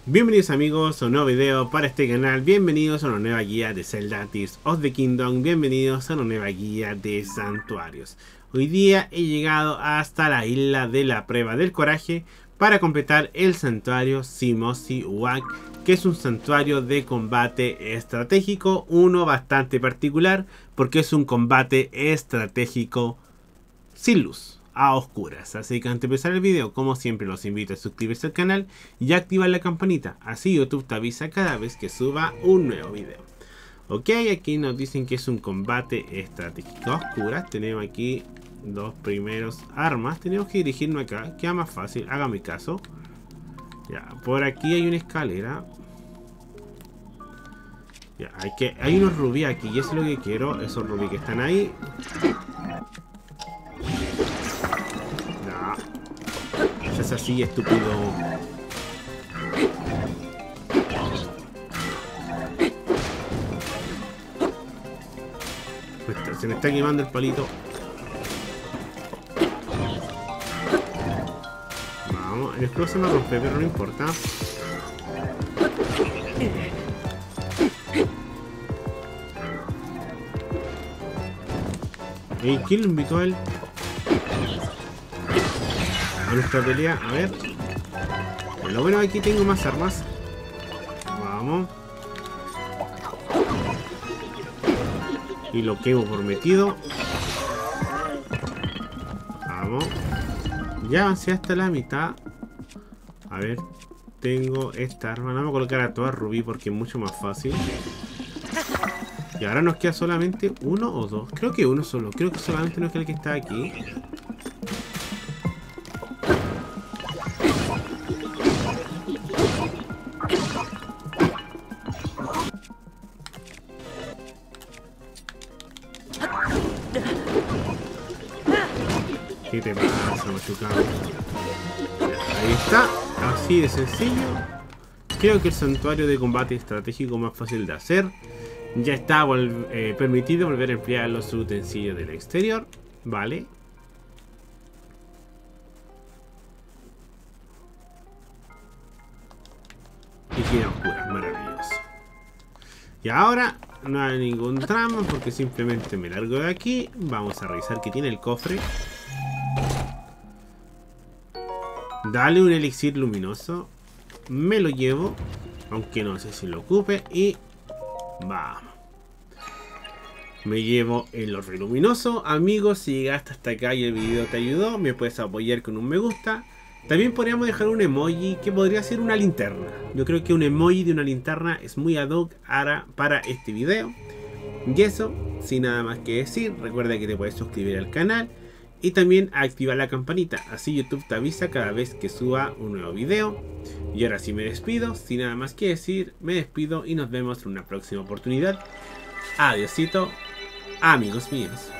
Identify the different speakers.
Speaker 1: Bienvenidos amigos a un nuevo video para este canal, bienvenidos a una nueva guía de Zelda Tears of the Kingdom, bienvenidos a una nueva guía de santuarios. Hoy día he llegado hasta la isla de la prueba del coraje para completar el santuario Simosi Uak, que es un santuario de combate estratégico, uno bastante particular porque es un combate estratégico sin luz, a oscuras. Así que antes de empezar el video, como siempre, los invito a suscribirse al canal y activar la campanita, así YouTube te avisa cada vez que suba un nuevo video. Ok, aquí nos dicen que es un combate estratégico a oscuras. Tenemos aquí dos primeros armas, tenemos que dirigirnos acá, queda más fácil, hágame caso. Ya, por aquí hay una escalera. Ya, hay unos rubí aquí y eso es lo que quiero, esos rubí que están ahí. Es así, estúpido. Se me está quemando el palito. Vamos, el escudo se me rompe, pero no importa. ¿Y quién lo invitó a él? A nuestra pelea, a ver. Lo bueno, aquí tengo más armas. Vamos. Y lo quemo por metido. Vamos. Ya avancé hasta la mitad. A ver. Tengo esta arma. No me voy a colocar a todas rubí porque es mucho más fácil. Y ahora nos queda solamente uno o dos. Creo que uno solo. Creo que solamente nos queda el que está aquí. ¿Qué te pasa, machucado? Ahí está, así de sencillo. Creo que el santuario de combate estratégico más fácil de hacer. Ya está permitido volver a emplear los utensilios del exterior. Vale. Y queda oscura, maravilloso. Y ahora no hay ningún tramo porque simplemente me largo de aquí. Vamos a revisar qué tiene el cofre. Dale un elixir luminoso. Me lo llevo, aunque no sé si lo ocupe. Y vamos. Me llevo el oro luminoso. Amigos, si llegaste hasta acá y el video te ayudó, me puedes apoyar con un me gusta. También podríamos dejar un emoji que podría ser una linterna. Yo creo que un emoji de una linterna es muy ad hoc para este video. Y eso, sin nada más que decir, recuerda que te puedes suscribir al canal y también activar la campanita, así YouTube te avisa cada vez que suba un nuevo video. Y ahora sí me despido, sin nada más que decir, me despido y nos vemos en una próxima oportunidad. Adiósito, amigos míos.